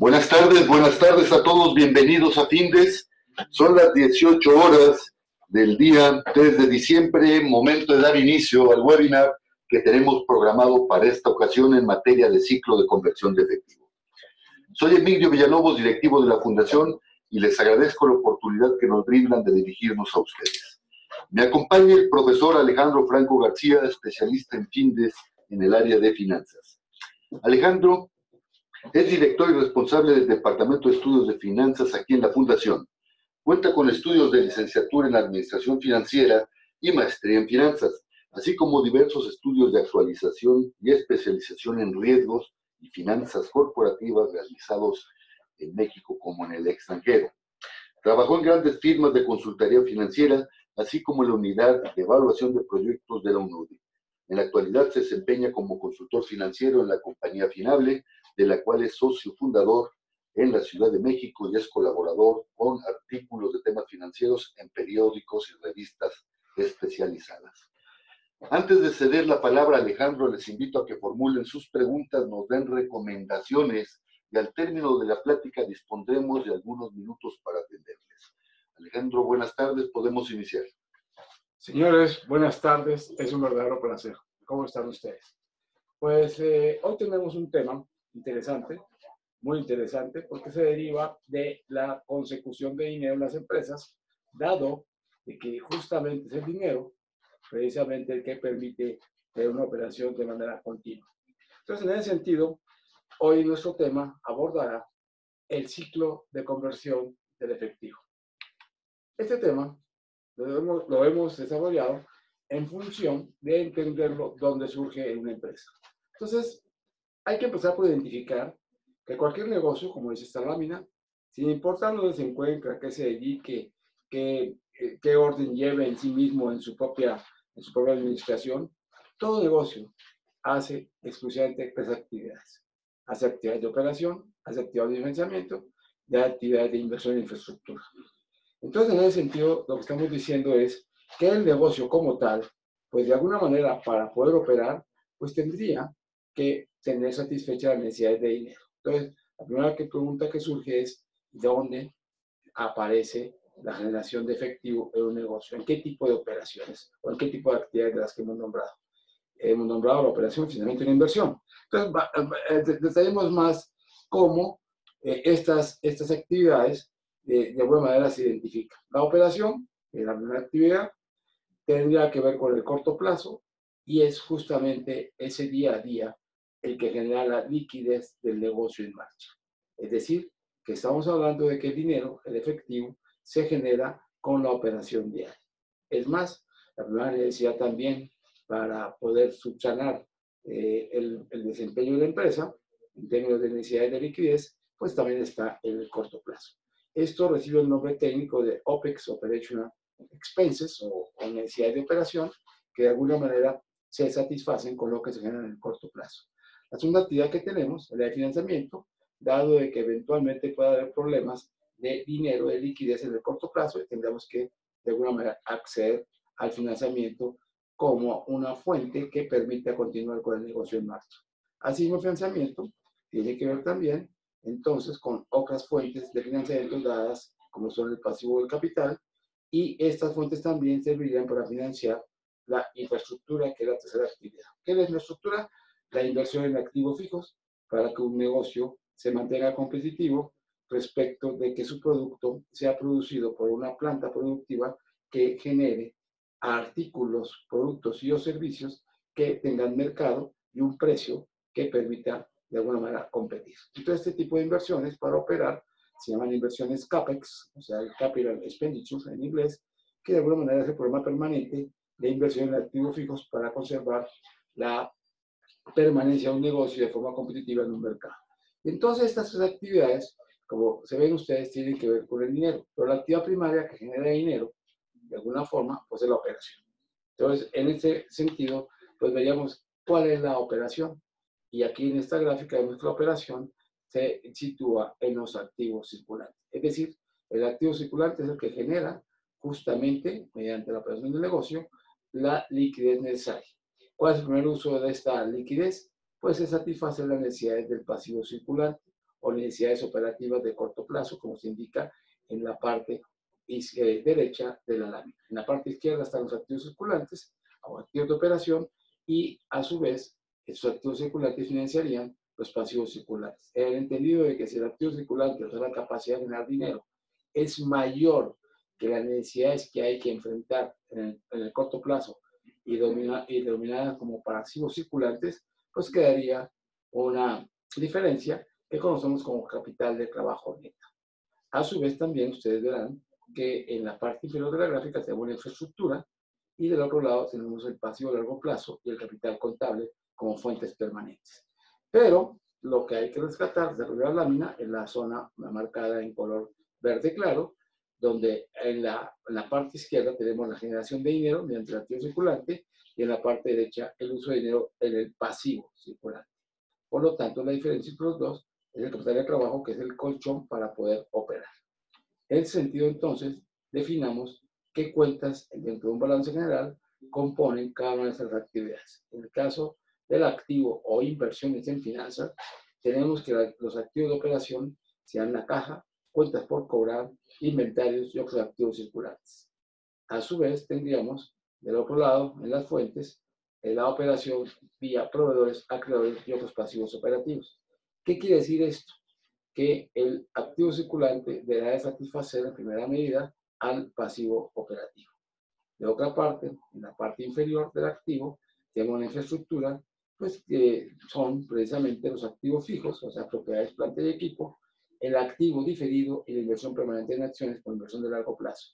Buenas tardes a todos, bienvenidos a Findes. Son las 18 horas del día 3 de diciembre, momento de dar inicio al webinar que tenemos programado para esta ocasión en materia de ciclo de conversión de efectivo. Soy Emilio Villalobos, directivo de la Fundación, y les agradezco la oportunidad que nos brindan de dirigirnos a ustedes. Me acompaña el profesor Alejandro Franco García, especialista en Findes en el área de finanzas. Alejandro es director y responsable del Departamento de Estudios de Finanzas aquí en la Fundación. Cuenta con estudios de licenciatura en Administración Financiera y maestría en Finanzas, así como diversos estudios de actualización y especialización en riesgos y finanzas corporativas realizados en México como en el extranjero. Trabajó en grandes firmas de consultoría financiera, así como en la unidad de evaluación de proyectos de la UNUDI. En la actualidad se desempeña como consultor financiero en la compañía Finable, de la cual es socio fundador en la Ciudad de México y es colaborador con artículos de temas financieros en periódicos y revistas especializadas. Antes de ceder la palabra a Alejandro, les invito a que formulen sus preguntas, nos den recomendaciones y al término de la plática dispondremos de algunos minutos para atenderles. Alejandro, buenas tardes, podemos iniciar. Señores, buenas tardes, es un verdadero placer. ¿Cómo están ustedes? Pues hoy tenemos un tema interesante, muy interesante, porque se deriva de la consecución de dinero en las empresas, dado de que justamente es el dinero, precisamente el que permite tener una operación de manera continua. Entonces, en ese sentido, hoy nuestro tema abordará el ciclo de conversión del efectivo. Este tema lo hemos desarrollado en función de entenderlo dónde surge en una empresa. Entonces, hay que empezar por identificar que cualquier negocio, como dice esta lámina, sin importar dónde se encuentra, qué se dedique, qué orden lleve en sí mismo en su propia administración, todo negocio hace exclusivamente tres actividades. Hace actividades de operación, hace actividades de financiamiento y actividades de inversión en infraestructura. Entonces, en ese sentido, lo que estamos diciendo es que el negocio como tal, pues de alguna manera para poder operar, pues tendría que tener satisfechas las necesidades de dinero. Entonces, la primera pregunta que surge es, ¿dónde aparece la generación de efectivo en un negocio? ¿En qué tipo de operaciones o en qué tipo de actividades de las que hemos nombrado? Hemos nombrado la operación, financiamiento y la inversión. Entonces, detallemos más cómo estas actividades de alguna manera se identifican. La operación, la primera actividad, tendría que ver con el corto plazo y es justamente ese día a día el que genera la liquidez del negocio en marcha. Es decir, que estamos hablando de que el dinero, el efectivo, se genera con la operación diaria. Es más, la primera necesidad también para poder subsanar el desempeño de la empresa en términos de necesidades de liquidez, pues también está en el corto plazo. Esto recibe el nombre técnico de OPEX, Operational Expenses, o necesidades de operación, que de alguna manera se satisfacen con lo que se genera en el corto plazo. La segunda actividad que tenemos es la de financiamiento, dado de que eventualmente puede haber problemas de dinero, de liquidez en el corto plazo, y tendremos que de alguna manera acceder al financiamiento como una fuente que permita continuar con el negocio en marcha. Así como el financiamiento tiene que ver también entonces con otras fuentes de financiamiento dadas como son el pasivo del capital, y estas fuentes también servirían para financiar la infraestructura, que es la tercera actividad. ¿Qué es la infraestructura? La inversión en activos fijos para que un negocio se mantenga competitivo respecto de que su producto sea producido por una planta productiva que genere artículos, productos y o servicios que tengan mercado y un precio que permita de alguna manera competir. Entonces, este tipo de inversiones para operar se llaman inversiones CAPEX, o sea, el Capital Expenditures en inglés, que de alguna manera es el programa permanente de inversión en activos fijos para conservar la permanencia de un negocio de forma competitiva en un mercado. Entonces, estas tres actividades, como se ven ustedes, tienen que ver con el dinero, pero la actividad primaria que genera dinero, de alguna forma, pues es la operación. Entonces, en este sentido, pues veríamos cuál es la operación. Y aquí en esta gráfica vemos que la operación se sitúa en los activos circulantes. Es decir, el activo circulante es el que genera justamente, mediante la operación del negocio, la liquidez necesaria. ¿Cuál es el primer uso de esta liquidez? Pues es satisfacer las necesidades del pasivo circulante o necesidades operativas de corto plazo, como se indica en la parte derecha de la lámina. En la parte izquierda están los activos circulantes o activos de operación y a su vez esos activos circulantes financiarían los pasivos circulantes. El entendido de que si el activo circulante, o sea, la capacidad de ganar dinero, es mayor que las necesidades que hay que enfrentar en el corto plazo y denominadas como pasivos circulantes, pues quedaría una diferencia que conocemos como capital de trabajo neto. A su vez también ustedes verán que en la parte inferior de la gráfica tenemos la infraestructura y del otro lado tenemos el pasivo a largo plazo y el capital contable como fuentes permanentes. Pero lo que hay que rescatar de la lámina es la zona marcada en color verde claro, donde en la parte izquierda tenemos la generación de dinero mediante el activo circulante y en la parte derecha el uso de dinero en el pasivo circulante. Por lo tanto, la diferencia entre los dos es el capital de trabajo, que es el colchón para poder operar. En ese sentido, entonces, definamos qué cuentas dentro de un balance general componen cada una de esas actividades. En el caso del activo o inversiones en finanzas, tenemos que los activos de operación sean la caja, cuentas por cobrar, inventarios y otros activos circulantes. A su vez, tendríamos del otro lado, en las fuentes, la operación vía proveedores, acreedores y otros pasivos operativos. ¿Qué quiere decir esto? Que el activo circulante deberá de satisfacer en primera medida al pasivo operativo. De otra parte, en la parte inferior del activo, tenemos una infraestructura, pues que son precisamente los activos fijos, o sea, propiedades, planta y equipo, el activo diferido y la inversión permanente en acciones por inversión de largo plazo.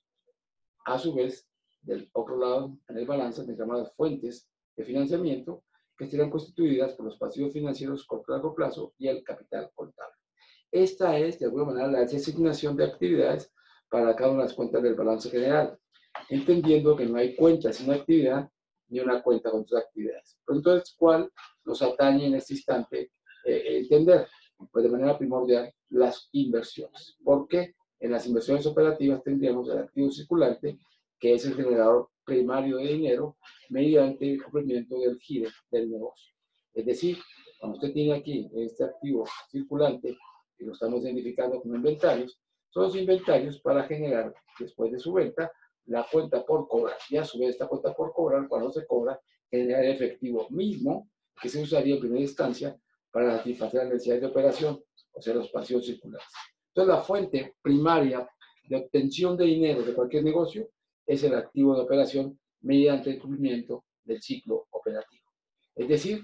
A su vez, del otro lado, en el balance, se llaman las fuentes de financiamiento, que serán constituidas por los pasivos financieros corto y largo plazo y el capital contable. Esta es, de alguna manera, la designación de actividades para cada una de las cuentas del balance general, entendiendo que no hay cuenta sin actividad ni una cuenta con sus actividades. Pero entonces, ¿cuál nos atañe en este instante entender? Pues de manera primordial, las inversiones. ¿Por qué? En las inversiones operativas tendríamos el activo circulante, que es el generador primario de dinero mediante el cumplimiento del giro del negocio. Es decir, cuando usted tiene aquí este activo circulante, y lo estamos identificando como inventarios, son los inventarios para generar, después de su venta, la cuenta por cobrar. Y a su vez, esta cuenta por cobrar, cuando se cobra, genera el efectivo mismo que se usaría en primera instancia para satisfacer las necesidades de operación, o sea, los pasivos circulares. Entonces, la fuente primaria de obtención de dinero de cualquier negocio es el activo de operación mediante el cumplimiento del ciclo operativo. Es decir,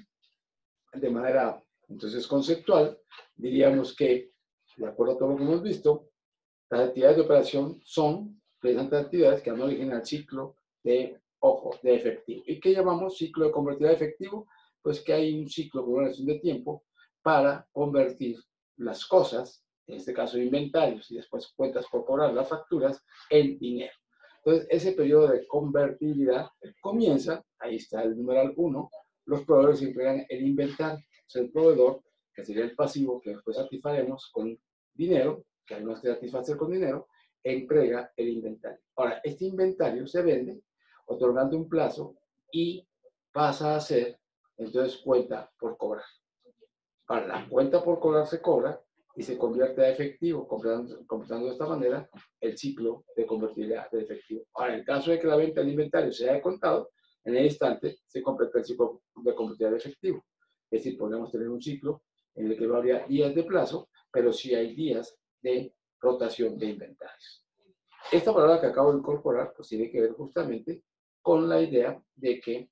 de manera entonces conceptual, diríamos que, de acuerdo a todo lo que hemos visto, las actividades de operación son precisamente actividades que dan origen al ciclo de efectivo. ¿Y qué llamamos ciclo de convertir a efectivo? Pues que hay un ciclo con una relación de tiempo para convertir las cosas, en este caso inventarios y después cuentas por cobrar, las facturas, en dinero. Entonces, ese periodo de convertibilidad comienza, ahí está el numeral 1, los proveedores entregan el inventario. O sea, el proveedor, que sería el pasivo que después satisfaremos con dinero, que hay que satisfacer con dinero, entrega el inventario. Ahora, este inventario se vende otorgando un plazo y pasa a ser, entonces, cuenta por cobrar. Ahora, la cuenta por cobrar se cobra y se convierte a efectivo, completando de esta manera el ciclo de convertibilidad de efectivo. Ahora, en el caso de que la venta del inventario sea de contado, en el instante se completa el ciclo de convertibilidad de efectivo. Es decir, podemos tener un ciclo en el que no habría días de plazo, pero sí hay días de rotación de inventarios. Esta palabra que acabo de incorporar pues tiene que ver justamente con la idea de que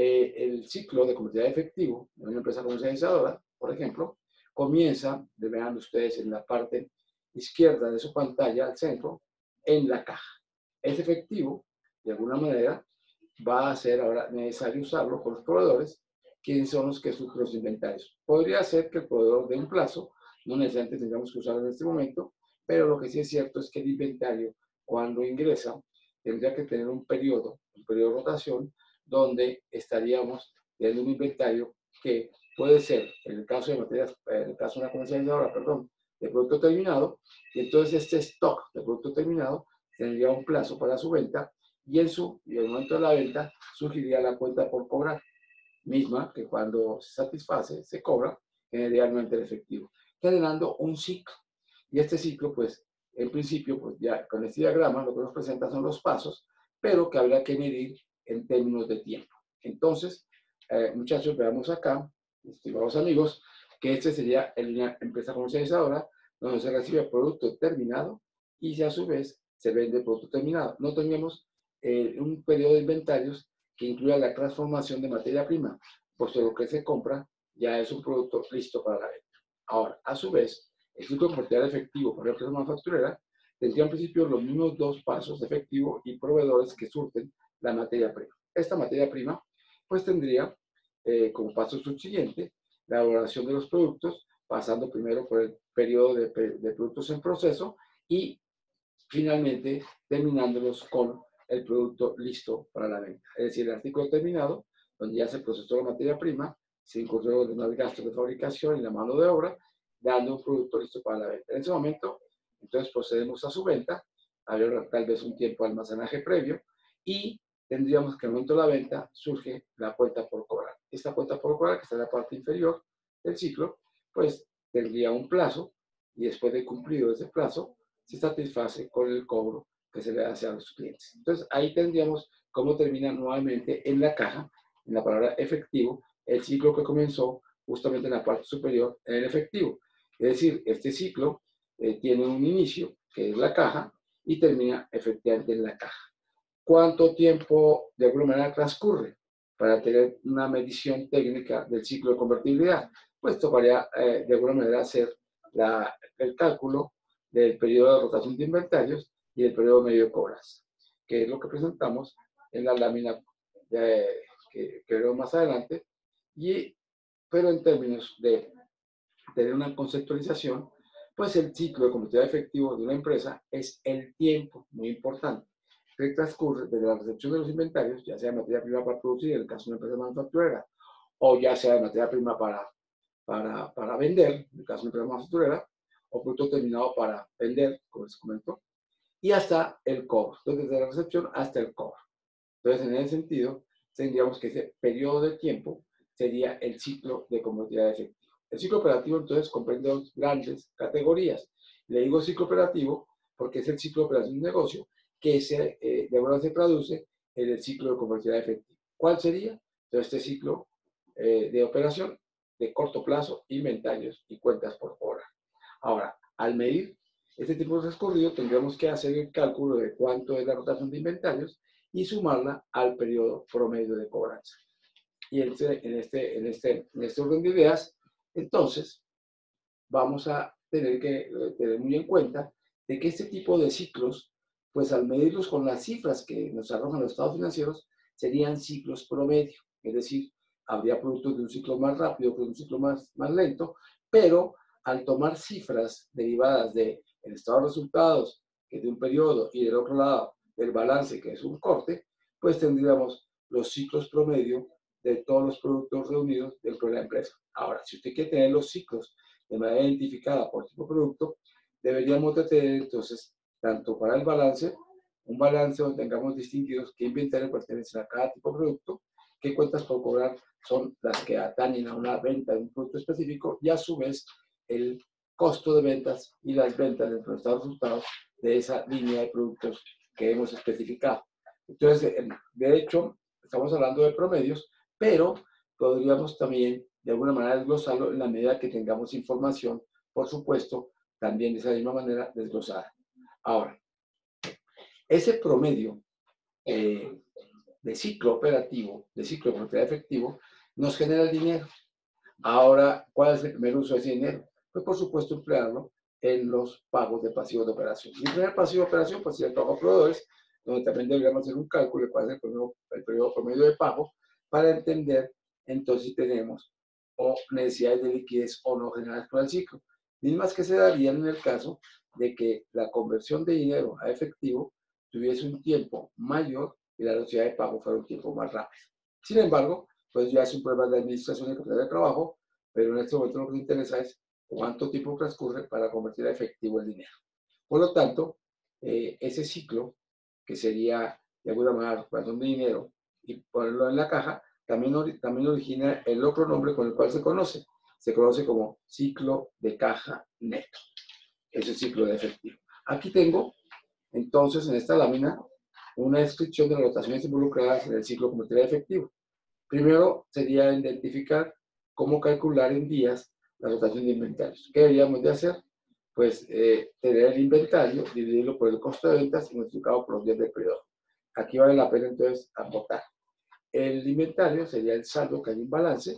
el ciclo de convertibilidad de efectivo de una empresa comercializadora, por ejemplo, comienza, vean ustedes en la parte izquierda de su pantalla, al centro, en la caja. Este efectivo, de alguna manera, va a ser ahora necesario usarlo con los proveedores, quienes son los que sufren los inventarios. Podría ser que el proveedor dé un plazo, no necesariamente tendríamos que usarlo en este momento, pero lo que sí es cierto es que el inventario, cuando ingresa, tendría que tener un periodo de rotación, donde estaríamos teniendo un inventario que puede ser, en el caso de materias, en el caso de una comercializadora, perdón, de producto terminado, y entonces este stock de producto terminado tendría un plazo para su venta, y en el momento de la venta surgiría la cuenta por cobrar, misma que cuando se satisface, se cobra generalmente el efectivo. generando un ciclo. Y este ciclo, pues, en principio, pues ya con este diagrama lo que nos presenta son los pasos, pero que habría que medir en términos de tiempo. Entonces, muchachos, veamos acá, estimados amigos, que este sería la empresa comercializadora, donde se recibe el producto terminado y si a su vez se vende el producto terminado. No teníamos un periodo de inventarios que incluya la transformación de materia prima, puesto lo que se compra ya es un producto listo para la venta. Ahora, a su vez, el ciclo comercial efectivo para la empresa manufacturera tendría en principio los mismos dos pasos de efectivo y proveedores que surten la materia prima. Esta materia prima, pues tendría como paso subsiguiente la elaboración de los productos, pasando primero por el periodo de productos en proceso y finalmente terminándolos con el producto listo para la venta. Es decir, el artículo terminado, donde ya se procesó la materia prima, se incurrió en los gastos de fabricación y la mano de obra, dando un producto listo para la venta. En ese momento, entonces procedemos a su venta, habría tal vez un tiempo de almacenaje previo y tendríamos que en el momento de la venta surge la cuenta por cobrar. Esta cuenta por cobrar, que está en la parte inferior del ciclo, pues tendría un plazo y después de cumplido ese plazo, se satisface con el cobro que se le hace a los clientes. Entonces, ahí tendríamos cómo termina nuevamente en la caja, en la palabra efectivo, el ciclo que comenzó justamente en la parte superior en el efectivo. Es decir, este ciclo tiene un inicio, que es la caja, y termina efectivamente en la caja. ¿Cuánto tiempo de alguna manera transcurre para tener una medición técnica del ciclo de convertibilidad? Pues tocaría de alguna manera hacer el cálculo del periodo de rotación de inventarios y el periodo medio de cobranza, que es lo que presentamos en la lámina que veremos más adelante, pero en términos de tener una conceptualización, pues el ciclo de convertibilidad efectivo de una empresa es el tiempo, muy importante, que transcurre desde la recepción de los inventarios, ya sea materia prima para producir, en el caso de una empresa manufacturera, o ya sea materia prima para vender, en el caso de una empresa manufacturera, o producto terminado para vender, como les comento, y hasta el cobro. Entonces, desde la recepción hasta el cobro. Entonces, en ese sentido, tendríamos que ese periodo de tiempo sería el ciclo de convertibilidad efectiva. El ciclo operativo, entonces, comprende dos grandes categorías. Le digo ciclo operativo porque es el ciclo de operación de un negocio que de alguna se traduce en el ciclo de convertibilidad efectiva. ¿Cuál sería? Entonces, este ciclo de operación de corto plazo, inventarios y cuentas por hora. Ahora, al medir este tipo de transcurrido, tendríamos que hacer el cálculo de cuánto es la rotación de inventarios y sumarla al periodo promedio de cobranza. Y en este orden de ideas, entonces, vamos a tener que tener muy en cuenta de que este tipo de ciclos, pues al medirlos con las cifras que nos arrojan los estados financieros, serían ciclos promedio. Es decir, habría productos de un ciclo más rápido que de un ciclo más lento, pero al tomar cifras derivadas del estado de resultados, que es de un periodo, y del otro lado del balance, que es un corte, pues tendríamos los ciclos promedio de todos los productos reunidos dentro de la empresa. Ahora, si usted quiere tener los ciclos de manera identificada por tipo de producto, deberíamos de tener entonces, tanto para el balance, un balance donde tengamos distinguidos qué inventario pertenece a cada tipo de producto, qué cuentas por cobrar son las que atañen a una venta de un producto específico y a su vez el costo de ventas y las ventas dentro de los resultados de esa línea de productos que hemos especificado. Entonces, de hecho, estamos hablando de promedios, pero podríamos también de alguna manera desglosarlo en la medida que tengamos información, por supuesto, también de esa misma manera desglosada. Ahora, ese promedio de ciclo operativo, de ciclo de propiedad efectivo, nos genera el dinero. Ahora, ¿cuál es el primer uso de ese dinero? Pues, por supuesto, emplearlo en los pagos de pasivos de operación. Y el primer pasivo de operación, pues, es el pago a proveedores, donde también deberíamos hacer un cálculo de cuál es el periodo promedio de pago para entender, entonces, si tenemos o necesidades de liquidez o no generadas por el ciclo. Mismas que se darían en el caso de que la conversión de dinero a efectivo tuviese un tiempo mayor y la velocidad de pago fuera un tiempo más rápido. Sin embargo, pues ya es un problema de administración y capital de trabajo, pero en este momento lo que nos interesa es cuánto tiempo transcurre para convertir a efectivo el dinero. Por lo tanto, ese ciclo, que sería de alguna manera la recuperación de dinero y ponerlo en la caja, también origina el otro nombre con el cual se conoce, se conoce como ciclo de caja neto. Es el ciclo de efectivo. Aquí tengo, entonces, en esta lámina, una descripción de las rotaciones involucradas en el ciclo comercial efectivo. Primero sería identificar cómo calcular en días la rotación de inventarios. ¿Qué deberíamos de hacer? Pues tener el inventario, dividirlo por el costo de ventas y multiplicado por los días del periodo. Aquí vale la pena entonces anotar. El inventario sería el saldo que hay en balance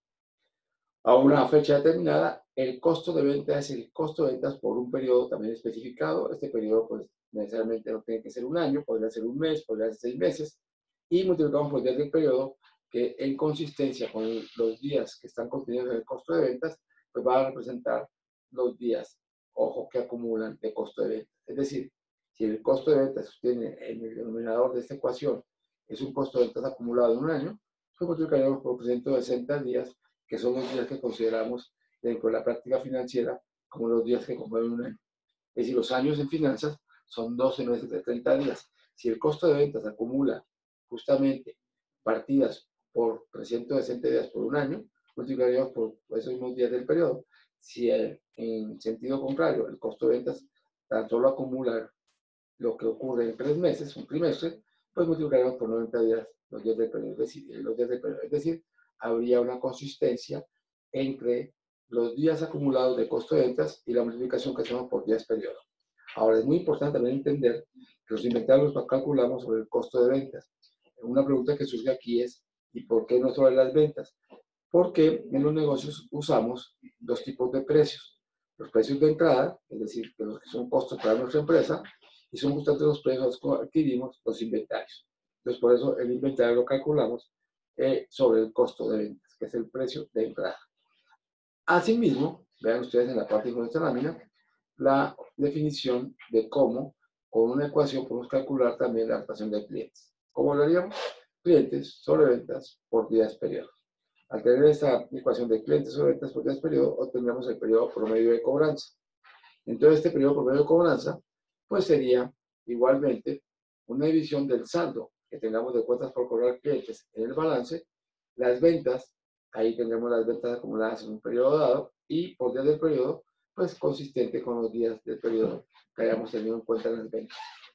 a una fecha determinada. El costo de venta es el costo de ventas por un periodo también especificado. Este periodo pues necesariamente no tiene que ser un año, podría ser un mes, podría ser 6 meses. Y multiplicamos por días del periodo que en consistencia con los días que están contenidos en el costo de ventas, pues va a representar los días, ojo, que acumulan de costo de ventas. Es decir, si el costo de ventas sostiene en el denominador de esta ecuación es un costo de ventas acumulado en un año, pues multiplicaríamos por 360 días, que son los días que consideramos dentro de la práctica financiera como los días que componen un año. Es decir, los años en finanzas son 12 meses de 30 días. Si el costo de ventas acumula justamente partidas por 360 días por un año, multiplicaríamos por esos mismos días del periodo. Si en sentido contrario el costo de ventas tan solo acumula lo que ocurre en 3 meses, un trimestre, pues multiplicaríamos por 90 días los días del periodo. Es decir, habría una consistencia entre los días acumulados de costo de ventas y la multiplicación que hacemos por días periodo. Ahora, es muy importante también entender que los inventarios los calculamos sobre el costo de ventas. Una pregunta que surge aquí es, ¿y por qué no sobre las ventas? Porque en los negocios usamos dos tipos de precios. Los precios de entrada, es decir, que los que son costos para nuestra empresa, y son justamente los precios que adquirimos los inventarios. Entonces, por eso el inventario lo calculamos sobre el costo de ventas, que es el precio de entrada. Asimismo, vean ustedes en la parte de esta lámina, la definición de cómo, con una ecuación, podemos calcular también la rotación de clientes. ¿Cómo lo haríamos? Clientes sobre ventas por días periodo. Al tener esta ecuación de clientes sobre ventas por días periodo, obtendremos el periodo promedio de cobranza. Entonces, este periodo promedio de cobranza, pues sería igualmente una división del saldo que tengamos de cuentas por cobrar clientes en el balance, las ventas, ahí tendremos las ventas acumuladas en un periodo dado, y por días del periodo, pues consistente con los días del periodo que hayamos tenido en cuenta en las ventas.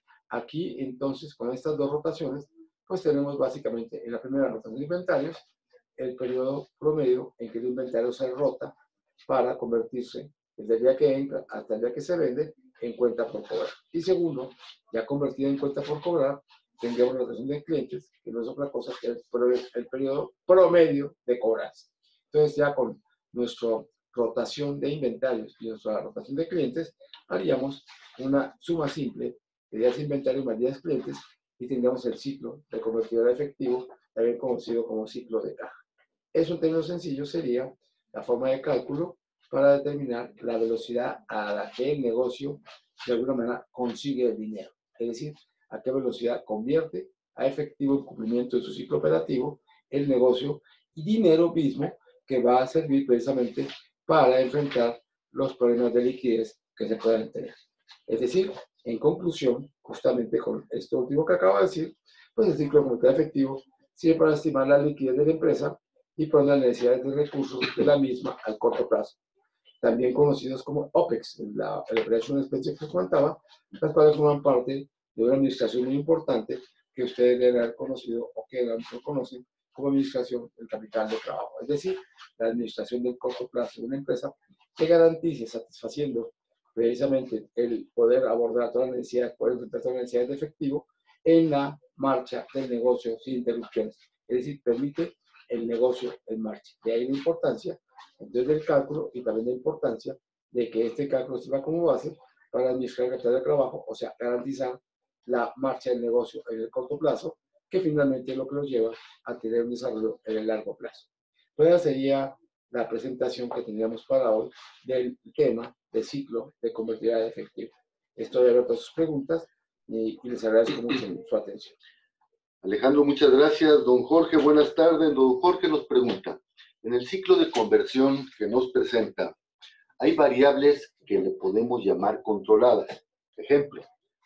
Aquí, entonces, con estas dos rotaciones, pues tenemos básicamente en la primera rotación de inventarios, el periodo promedio en que el inventario se rota para convertirse desde el día que entra hasta el día que se vende en cuenta por cobrar. Y segundo, ya convertida en cuenta por cobrar, tendríamos la rotación de clientes, que no es otra cosa que el periodo promedio de cobranza. Entonces, ya con nuestra rotación de inventarios y nuestra rotación de clientes, haríamos una suma simple de días de inventario más días clientes y tendríamos el ciclo de convertidor a efectivo, también conocido como ciclo de caja. Eso en términos sencillos sería la forma de cálculo para determinar la velocidad a la que el negocio de alguna manera consigue el dinero. Es decir, a qué velocidad convierte a efectivo el cumplimiento de su ciclo operativo el negocio y dinero mismo que va a servir precisamente para enfrentar los problemas de liquidez que se puedan tener. Es decir, en conclusión, justamente con esto último que acabo de decir, pues el ciclo comercial efectivo sirve para estimar la liquidez de la empresa y por las necesidades de recursos de la misma al corto plazo, también conocidos como OPEX, la Operation Expense que comentaba, las cuales forman parte de una administración muy importante que ustedes deben haber conocido o que a lo mejor conocen como administración del capital de trabajo, es decir, la administración del corto plazo de una empresa que garantice satisfaciendo precisamente el poder abordar todas las necesidades, poder enfrentar todas las necesidades de efectivo en la marcha del negocio sin interrupciones, es decir, permite el negocio en marcha. De ahí la importancia entonces del cálculo y también la importancia de que este cálculo sirva como base para administrar el capital de trabajo, o sea, garantizar la marcha del negocio en el corto plazo, que finalmente es lo que nos lleva a tener un desarrollo en el largo plazo. Pues esa sería la presentación que tendríamos para hoy del tema de ciclo de convertibilidad de efectivo. Estoy abierto a sus preguntas y les agradezco mucho su atención. Alejandro, muchas gracias. Don Jorge, buenas tardes. Don Jorge nos pregunta, en el ciclo de conversión que nos presenta, hay variables que le podemos llamar controladas. Ejemplo,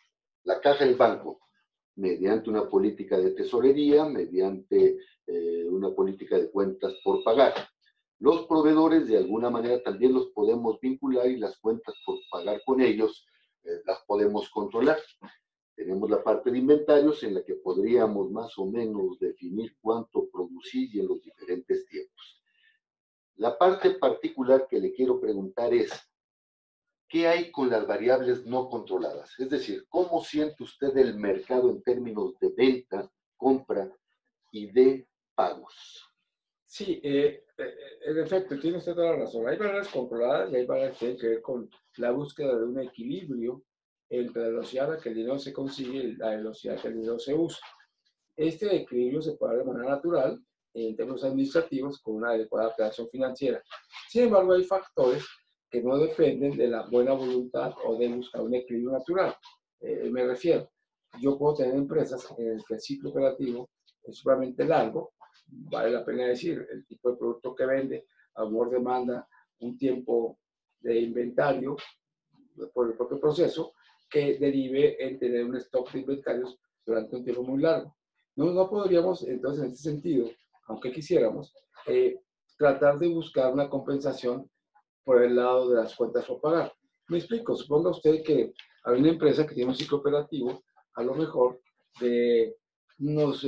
la caja del banco, mediante una política de tesorería, mediante una política de cuentas por pagar. Los proveedores, de alguna manera, también los podemos vincular y las cuentas por pagar con ellos las podemos controlar. Tenemos la parte de inventarios en la que podríamos más o menos definir cuánto producir y en los diferentes tiempos. La parte particular que le quiero preguntar es, ¿qué hay con las variables no controladas? Es decir, ¿cómo siente usted el mercado en términos de venta, compra y de pagos? Sí, en efecto, tiene usted toda la razón. Hay variables controladas y hay variables que tienen que ver con la búsqueda de un equilibrio entre la velocidad a la que el dinero se consigue y la velocidad a la que el dinero se usa. Este equilibrio se puede dar de manera natural en términos administrativos con una adecuada operación financiera. Sin embargo, hay factores que no dependen de la buena voluntad o de buscar un equilibrio natural. Me refiero, yo puedo tener empresas en las que el ciclo operativo es sumamente largo, vale la pena decir, el tipo de producto que vende, a lo mejor demanda un tiempo de inventario por el propio proceso que derive en tener un stock de inventarios durante un tiempo muy largo. No podríamos, entonces, en ese sentido, aunque quisiéramos, tratar de buscar una compensación por el lado de las cuentas por pagar. Me explico, suponga usted que hay una empresa que tiene un ciclo operativo, a lo mejor de unos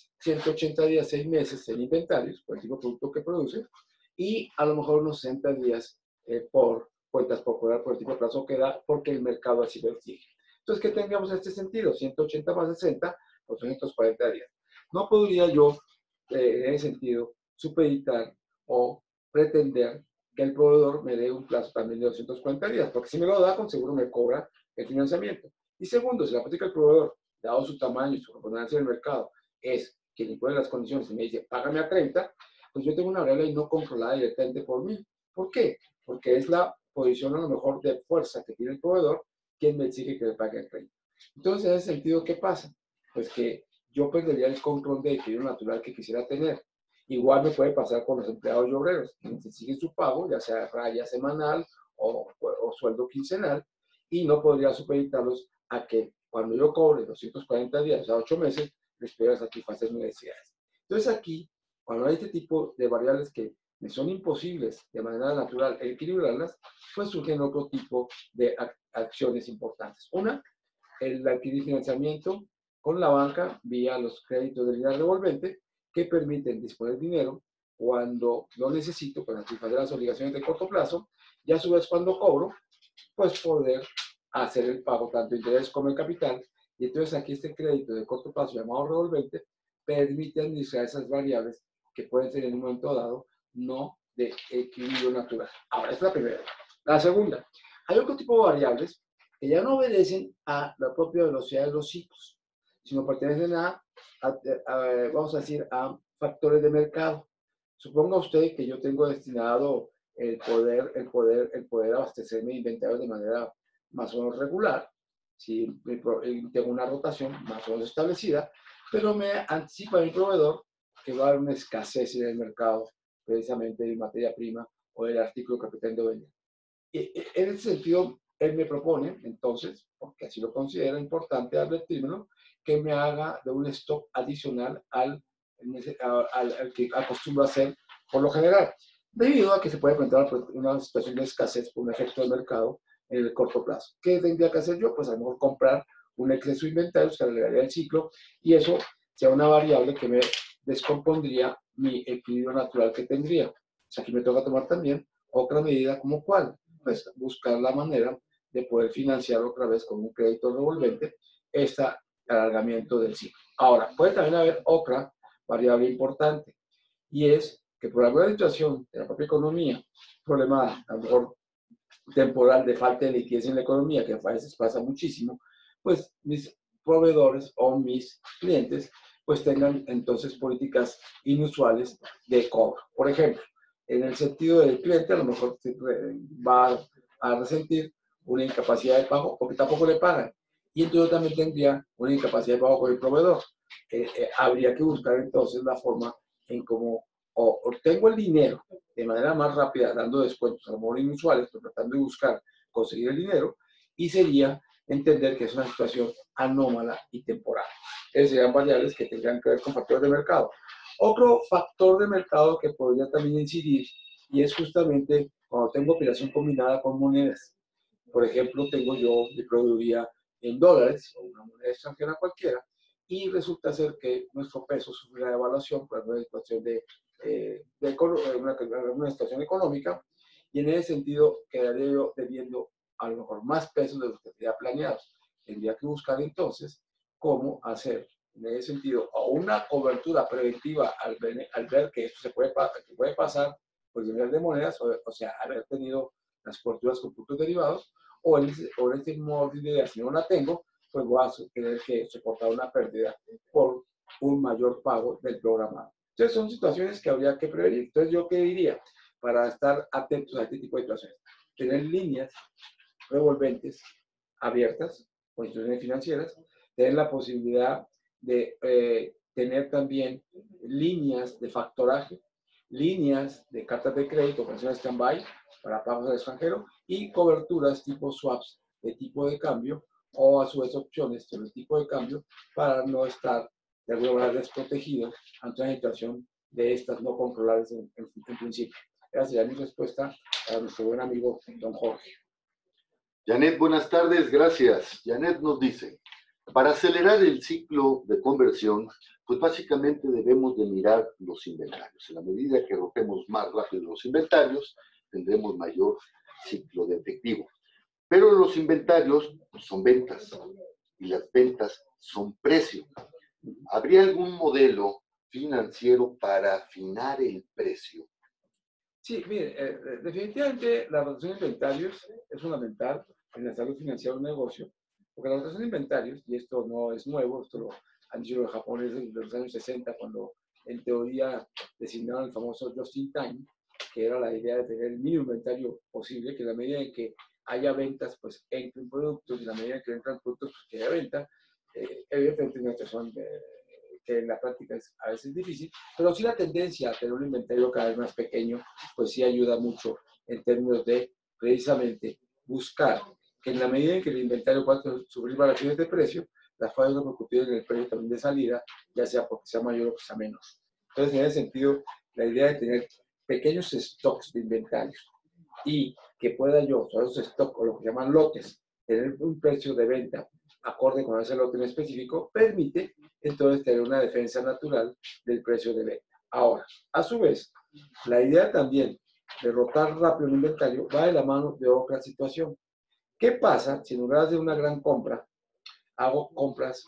180 días, 6 meses en inventarios, por el tipo de producto que produce, y a lo mejor unos 60 días por cuentas por cobrar por el tipo de plazo que da, porque el mercado así lo exige. Entonces, ¿qué tengamos en este sentido? 180 más 60, por 240 días. No podría yo, en ese sentido, supeditar o pretender que el proveedor me dé un plazo también de 240 días, porque si me lo da, con seguro me cobra el financiamiento. Y segundo, si la política del proveedor, dado su tamaño y su preponderancia en el mercado, es quien impone las condiciones y me dice, págame a 30, pues yo tengo una variable no controlada directamente por mí. ¿Por qué? Porque es la posición a lo mejor de fuerza que tiene el proveedor quien me exige que le pague el 30. Entonces, en ese sentido, ¿qué pasa? Pues que yo perdería el control de equilibrio natural que quisiera tener. Igual me puede pasar con los empleados y obreros, quienes exigen su pago, ya sea raya semanal o sueldo quincenal, y no podría supeditarlos a que cuando yo cobre 240 días, o sea, 8 meses, les pueda satisfacer mis necesidades. Entonces aquí, cuando hay este tipo de variables que me son imposibles de manera natural equilibrarlas, pues surgen otro tipo de acciones importantes. Una, el adquirir financiamiento con la banca vía los créditos de línea revolvente que permiten disponer dinero cuando lo necesito para satisfacer las obligaciones de corto plazo y a su vez cuando cobro, pues poder hacer el pago tanto de interés como el capital. Y entonces aquí este crédito de corto plazo llamado revolvente permite administrar esas variables que pueden ser en un momento dado no de equilibrio natural. Ahora, esta es la primera. La segunda, hay otro tipo de variables que ya no obedecen a la propia velocidad de los ciclos, sino pertenecen vamos a decir, a factores de mercado. Suponga usted que yo tengo destinado el poder abastecerme de inventarios de manera más o menos regular, si tengo una rotación más o menos establecida, pero me anticipa mi proveedor que va a haber una escasez en el mercado, precisamente de materia prima o del artículo que pretendo vender. En ese sentido, él me propone, entonces, porque así lo considera importante advertírmelo, que me haga de un stock adicional al que acostumbro a hacer por lo general, debido a que se puede plantear una situación de escasez por un efecto de mercado en el corto plazo. ¿Qué tendría que hacer yo? Pues a lo mejor comprar un exceso de inventarios que alargaría el ciclo y eso sea una variable que me descompondría mi equilibrio natural que tendría. O sea, aquí me toca tomar también otra medida como cuál, pues buscar la manera de poder financiar otra vez con un crédito revolvente este alargamiento del ciclo. Ahora, puede también haber otra variable importante y es que por alguna situación de la propia economía, problema a lo mejor temporal de falta de liquidez en la economía, que a veces pasa muchísimo, pues mis proveedores o mis clientes pues tengan entonces políticas inusuales de cobro. Por ejemplo, en el sentido del cliente a lo mejor va a resentir una incapacidad de pago porque tampoco le pagan. Y entonces también tendría una incapacidad de pago con el proveedor. Habría que buscar entonces la forma en cómo o obtengo el dinero de manera más rápida, dando descuentos a lo mejor inusuales, pero tratando de buscar conseguir el dinero, y sería entender que es una situación anómala y temporal. Esas serían variables que tendrían que ver con factores de mercado. Otro factor de mercado que podría también incidir y es justamente cuando tengo operación combinada con monedas. Por ejemplo, tengo yo mi proveeduría en dólares o una moneda extranjera cualquiera, y resulta ser que nuestro peso sufre una devaluación por una situación una situación económica, y en ese sentido quedaría yo debiendo a lo mejor más pesos de los que tenía planeados. Tendría que buscar entonces cómo hacer en ese sentido o una cobertura preventiva al ver que esto que puede pasar por nivel de monedas, o sea, haber tenido las coberturas con puntos derivados, o en este modo de idea, si no la tengo, pues voy a tener que soportar una pérdida por un mayor pago del programado. Entonces son situaciones que habría que prevenir. Entonces yo qué diría para estar atentos a este tipo de situaciones: tener líneas revolventes abiertas o instituciones financieras, tener la posibilidad de tener también líneas de factoraje, líneas de cartas de crédito, operaciones stand-by para pagos al extranjero, y coberturas tipo swaps de tipo de cambio, o a su vez opciones sobre el tipo de cambio, para no estar de alguna manera desprotegido ante una situación de estas no controlables en principio. Esa sería mi respuesta a nuestro buen amigo don Jorge. Janet, buenas tardes, gracias. Janet nos dice, para acelerar el ciclo de conversión, pues básicamente debemos de mirar los inventarios. En la medida que rompemos más rápido los inventarios, tendremos mayor ciclo de efectivo. Pero los inventarios son ventas y las ventas son precio. ¿Habría algún modelo financiero para afinar el precio? Sí, mire, definitivamente la rotación de inventarios es fundamental en la salud financiera de un negocio, porque la rotación de inventarios, y esto no es nuevo, esto lo han dicho los japoneses desde los años 60, cuando en teoría designaron el famoso just in time, que era la idea de tener el mínimo inventario posible, que en la medida en que haya ventas, pues entren productos, y en la medida en que entran productos, pues que haya venta. Evidentemente, una situación que en la práctica es a veces difícil, pero sí la tendencia a tener un inventario cada vez más pequeño, pues sí ayuda mucho en términos de precisamente buscar que en la medida en que el inventario pueda sufrir variaciones de precio, las puedan repercutir en el precio también de salida, ya sea porque sea mayor o que sea menor. Entonces, en ese sentido, la idea de tener pequeños stocks de inventarios y que pueda yo, sobre esos stocks o lo que llaman lotes, tener un precio de venta acorde con ese lote en específico, permite entonces tener una defensa natural del precio de venta. Ahora, a su vez, la idea también de rotar rápido el inventario va de la mano de otra situación. ¿Qué pasa si en lugar de una gran compra, hago compras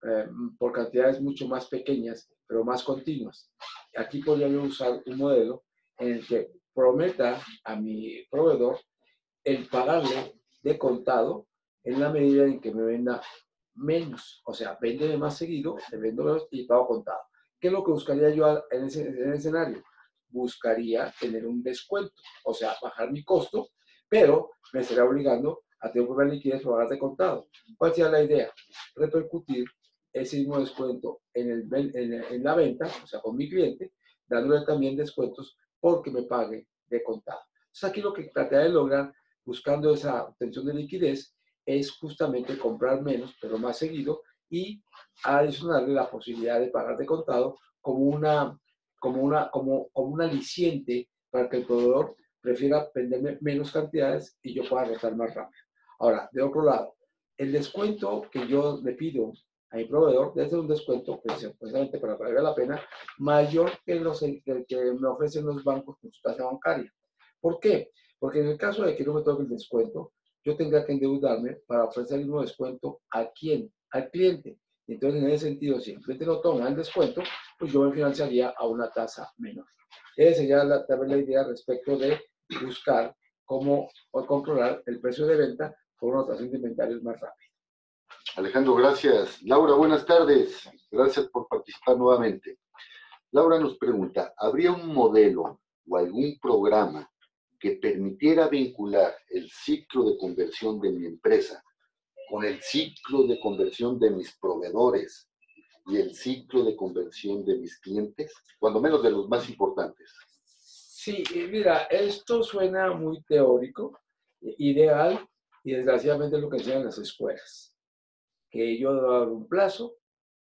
por cantidades mucho más pequeñas, pero más continuas? Aquí podría yo usar un modelo en el que prometa a mi proveedor el pagarle de contado en la medida en que me venda menos. O sea, véndeme más seguido, te vendo menos y pago contado. ¿Qué es lo que buscaría yo en ese escenario? Buscaría tener un descuento, o sea, bajar mi costo, pero me estaría obligando a tener una liquidez para pagar de contado. ¿Cuál sería la idea? Repercutir ese mismo descuento en la venta, o sea, con mi cliente, dándole también descuentos porque me pague de contado. Entonces, aquí lo que trataré de lograr, buscando esa obtención de liquidez, es justamente comprar menos, pero más seguido, y adicionarle la posibilidad de pagar de contado como un aliciente para que el proveedor prefiera venderme menos cantidades y yo pueda rotar más rápido. Ahora, de otro lado, el descuento que yo le pido a mi proveedor debe ser un descuento, precisamente para que valga la pena, mayor que el que me ofrecen los bancos con su tasa bancaria. ¿Por qué? Porque en el caso de que no me toque el descuento, yo tendría que endeudarme para ofrecer el mismo descuento ¿a quién? Al cliente. Y entonces, en ese sentido, si el cliente no toma el descuento, pues yo me financiaría a una tasa menor. Esa sería también la idea respecto de buscar cómo controlar el precio de venta con una rotación de inventarios más rápida. Alejandro, gracias. Laura, buenas tardes. Gracias por participar nuevamente. Laura nos pregunta, ¿habría un modelo o algún programa que permitiera vincular el ciclo de conversión de mi empresa con el ciclo de conversión de mis proveedores y el ciclo de conversión de mis clientes? Cuando menos de los más importantes. Sí, mira, esto suena muy teórico, ideal, y desgraciadamente es lo que enseñan las escuelas. Que yo doy un plazo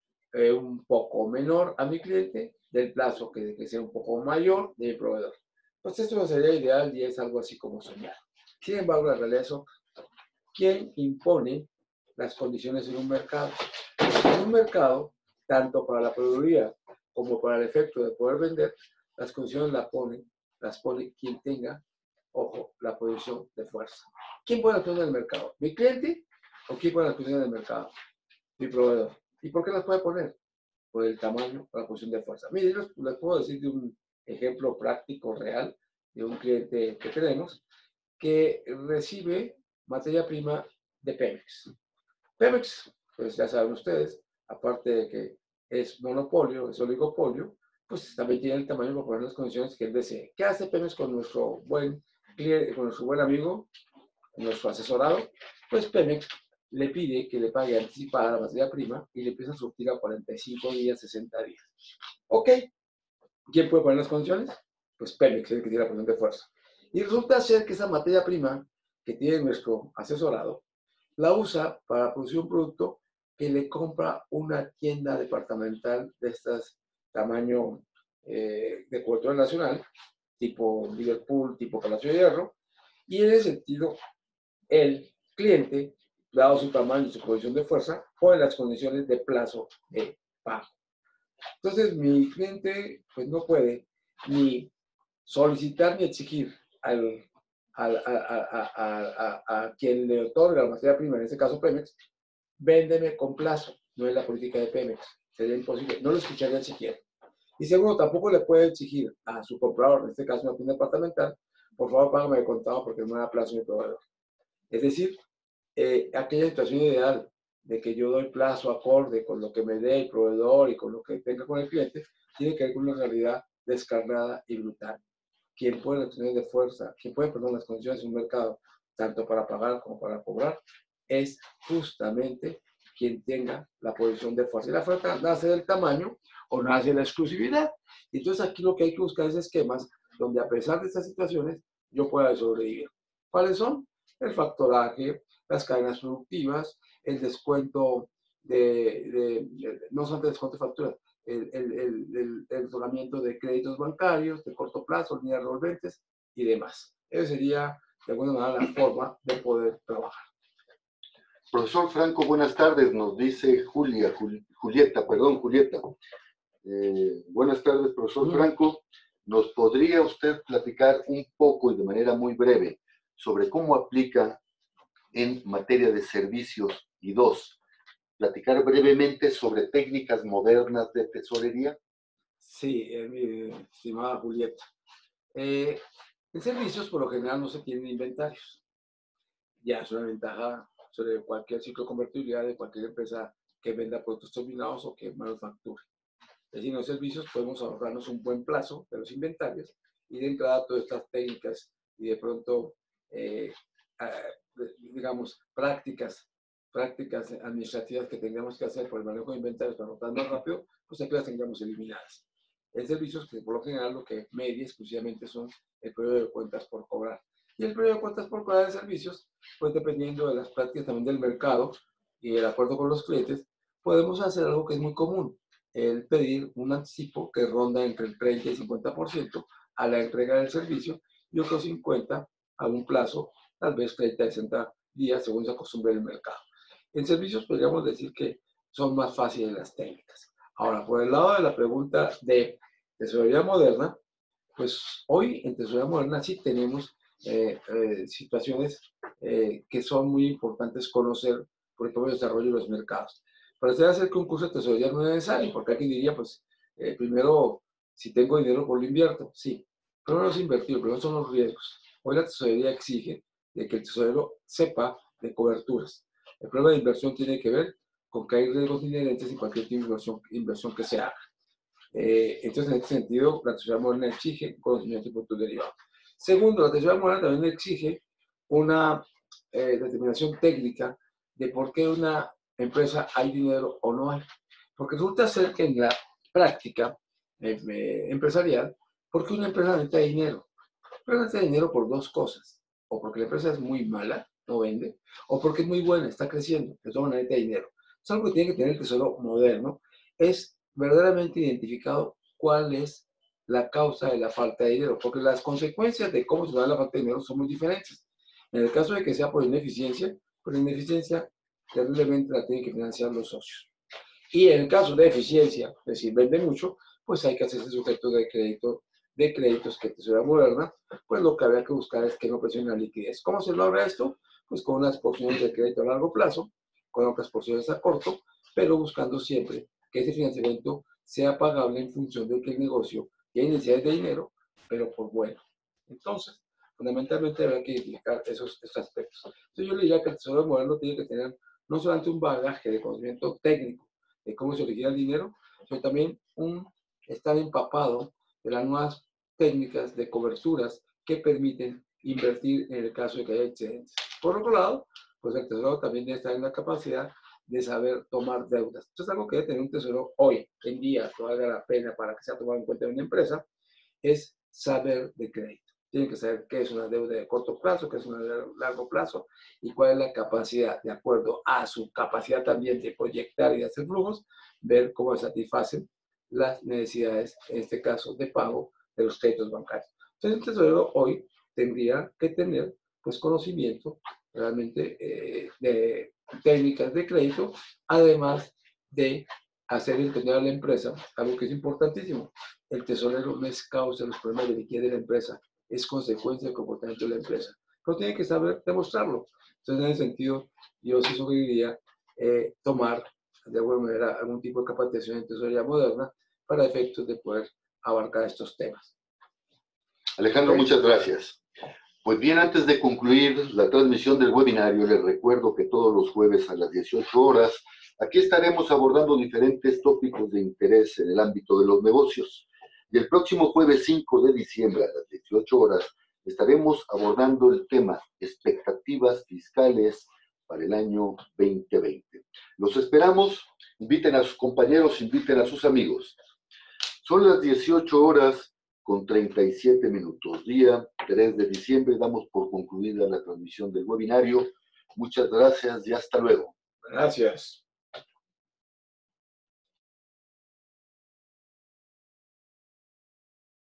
un poco menor a mi cliente del plazo que sea un poco mayor de mi proveedor. Pues esto no sería ideal y es algo así como soñar. Sin embargo, la realidad es otra. ¿Quién impone las condiciones en un mercado? Pues en un mercado, tanto para la proveeduría como para el efecto de poder vender, las condiciones las pone quien tenga, ojo, la posición de fuerza. ¿Quién pone las condiciones del mercado? ¿Mi cliente o quién pone las condiciones del mercado? Mi proveedor. ¿Y por qué las puede poner? Por el tamaño o la posición de fuerza. Miren, les puedo decir de un ejemplo práctico real de un cliente que tenemos que recibe materia prima de Pemex. Pemex, pues ya saben ustedes, aparte de que es monopolio, es oligopolio, pues también tiene el tamaño para poner las condiciones que él desee. ¿Qué hace Pemex con nuestro buen cliente, con nuestro buen amigo, nuestro asesorado? Pues Pemex le pide que le pague anticipada la materia prima y le empieza a surtir a 45 días, 60 días. Ok, ¿quién puede poner las condiciones? Pues Pemex, el que tiene la posición de fuerza. Y resulta ser que esa materia prima que tiene nuestro asesorado la usa para producir un producto que le compra una tienda departamental de estas tamaño de cobertura nacional, tipo Liverpool, tipo Palacio de Hierro, y en ese sentido, el cliente, dado su tamaño y su posición de fuerza, pone las condiciones de plazo de pago. Entonces, mi cliente pues no puede ni solicitar ni exigir a quien le otorga la materia prima, en este caso Pemex, véndeme con plazo. No es la política de Pemex. Sería imposible. No lo escucharían siquiera. Y segundo, tampoco le puede exigir a su comprador, en este caso una tienda departamental, por favor págame de contado porque no me da plazo mi proveedor. Es decir, aquella situación ideal de que yo doy plazo acorde con lo que me dé el proveedor y con lo que tenga con el cliente, tiene que ver con una realidad descarnada y brutal. Quien pone las condiciones de fuerza, quien puede poner las condiciones de un mercado, tanto para pagar como para cobrar, es justamente quien tenga la posición de fuerza. Y la fuerza nace del tamaño o nace de la exclusividad. Y entonces aquí lo que hay que buscar es esquemas donde a pesar de estas situaciones yo pueda sobrevivir. ¿Cuáles son? El factoraje, las cadenas productivas, el descuento no solamente descuento de facturas, el otorgamiento de créditos bancarios de corto plazo, líneas revolventes y demás. Esa sería, de alguna manera, la forma de poder trabajar. Profesor Franco, buenas tardes, nos dice Julieta. Buenas tardes, profesor Franco. ¿Nos podría usted platicar un poco y de manera muy breve sobre cómo aplica en materia de servicios? Y dos, platicar brevemente sobre técnicas modernas de tesorería. Sí, mi estimada Julieta. En servicios, por lo general, no se tienen inventarios. Ya es una ventaja sobre cualquier ciclo de convertibilidad de cualquier empresa que venda productos terminados o que manufacture. Es decir, en los servicios podemos ahorrarnos un buen plazo de los inventarios y de entrada todas estas técnicas y de pronto, digamos, prácticas administrativas que tengamos que hacer por el manejo de inventarios para ahorrar más rápido, pues aquí las tengamos eliminadas. En servicios que por lo general lo que media exclusivamente son el periodo de cuentas por cobrar. Y el periodo de cuentas por cobrar de servicios, pues dependiendo de las prácticas también del mercado y el acuerdo con los clientes, podemos hacer algo que es muy común, el pedir un anticipo que ronda entre el 30 y 50% a la entrega del servicio y otro 50% a un plazo, tal vez 30 y 60 días, según se acostumbre el mercado. En servicios podríamos decir que son más fáciles las técnicas. Ahora, por el lado de la pregunta de tesorería moderna, pues hoy en tesorería moderna sí tenemos situaciones que son muy importantes conocer por el propio desarrollo de los mercados. Para hacer que un curso de tesorería no es necesario, porque alguien diría, pues, primero, si tengo dinero, pues lo invierto. Sí, pero no es invertir, primero son los riesgos. Hoy la tesorería exige de que el tesorero sepa de coberturas. El problema de inversión tiene que ver con que hay riesgos inherentes en cualquier tipo de inversión que se haga. Entonces, en este sentido, la tesorería moderna exige conocimiento y productos derivados. Segundo, la tesorería moderna también exige una determinación técnica de por qué una empresa hay dinero o no hay. Porque resulta ser que en la práctica empresarial, ¿por qué una empresa necesita dinero? Pero necesita dinero por dos cosas. O porque la empresa es muy mala, no vende, o porque es muy buena, está creciendo, de todas maneras necesita dinero. Es algo que tiene que tener el tesoro moderno, es verdaderamente identificado cuál es la causa de la falta de dinero, porque las consecuencias de cómo se da la falta de dinero son muy diferentes. En el caso de que sea por ineficiencia, pues la ineficiencia terriblemente la tienen que financiar los socios. Y en el caso de eficiencia, es decir, vende mucho, pues hay que hacerse sujeto de créditos que Tesorería Moderna, pues lo que habría que buscar es que no presione la liquidez. ¿Cómo se logra esto? Pues con unas porciones de crédito a largo plazo, con otras porciones a corto, pero buscando siempre que ese financiamiento sea pagable en función de que el negocio tiene necesidades de dinero, pero por bueno. Entonces, fundamentalmente habrá que identificar esos aspectos. Entonces yo le diría que el Tesoro Moderno tiene que tener no solamente un bagaje de conocimiento técnico de cómo se origina el dinero, sino también estar empapado de las nuevas técnicas de coberturas que permiten invertir en el caso de que haya excedentes. Por otro lado, pues el Tesoro también debe estar en la capacidad de saber tomar deudas. Esto es algo que debe tener un Tesoro hoy en día, que valga la pena para que sea tomado en cuenta en una empresa, es saber de crédito. Tienen que saber qué es una deuda de corto plazo, qué es una deuda de largo plazo y cuál es la capacidad, de acuerdo a su capacidad también de proyectar y de hacer flujos, ver cómo satisfacen las necesidades, en este caso, de pago de los créditos bancarios. Entonces, el tesorero hoy tendría que tener pues conocimiento realmente de técnicas de crédito, además de hacer entender a la empresa algo que es importantísimo. El tesorero no es causa de los problemas de liquidez de la empresa, es consecuencia del comportamiento de la empresa. Pero tiene que saber demostrarlo. Entonces, en ese sentido, yo sí sugeriría tomar de alguna manera algún tipo de capacitación en tesorería moderna para efectos de poder abarcar estos temas. Alejandro, muchas gracias. Pues bien, antes de concluir la transmisión del webinario, les recuerdo que todos los jueves a las 18 horas, aquí estaremos abordando diferentes tópicos de interés en el ámbito de los negocios. Y el próximo jueves 5 de diciembre a las 18 horas, estaremos abordando el tema expectativas fiscales para el año 2020. Los esperamos, inviten a sus compañeros, inviten a sus amigos. Son las 18 horas con 37 minutos. Día 3 de diciembre, damos por concluida la transmisión del webinario. Muchas gracias y hasta luego. Gracias.